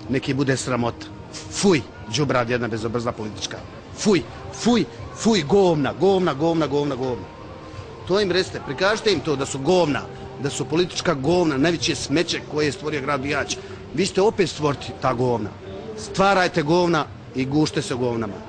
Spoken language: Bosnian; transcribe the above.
neki bude sramota. Fuj, đubrad jedna bezobrazna politička. Fuj, fuj, fuj, govna, govna, govna, govna, govna. To im recite, prikažite im to da su govna, da su politička govna, najveće smeće koje je stvorio grad Bihać. Vi ste opet stvoriti ta govna. Stvarajte govna i gušte se govnama.